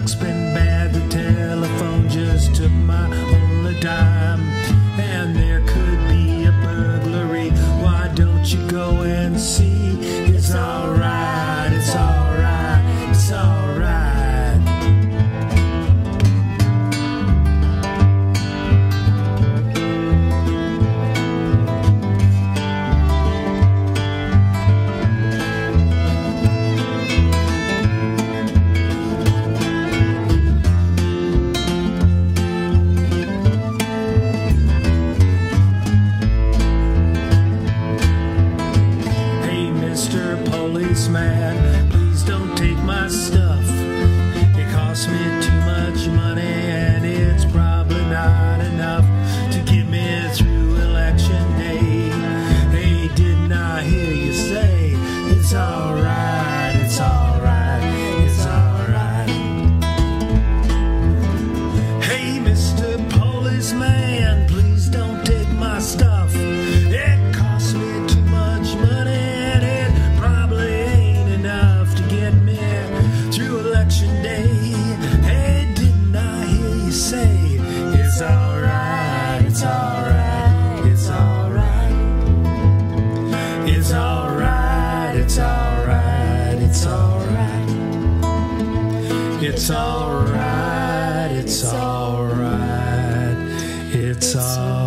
luck's been bad. The telephone just took my only dime, and there could be a burglary. Why don't you go and see? It's alright, it's alright, it's alright. Policeman, please don't take my stuff. It costs me too much money, and it's probably not enough to get me through election day. Hey, didn't I hear you say it's alright, it's alright, it's alright? Hey, Mr. Policeman, please don't take my stuff. It costs me too much money, and it probably ain't enough to get me through election day. Hey, didn't I hear you say it's alright, it's alright, it's alright, it's alright, it's alright, it's alright, it's alright, it's alright, it's alright.